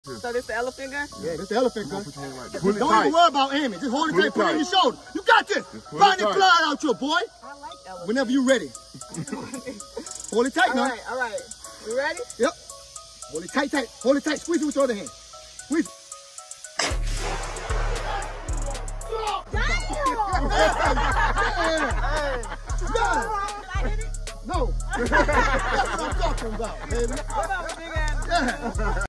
So this the elephant gun? Yeah, this the elephant gun. Pull it Don't tight. even worry about aiming. Just hold it tight, put it on your shoulder. You got this. Find that blood out your boy. I like elephant. Whenever you ready. Hold it tight now. All right. You ready? Yep. Hold it tight, tight. Hold it tight. Squeeze it with your other hand. Squeeze. No. That's what I'm talking about, baby. What about a big ass?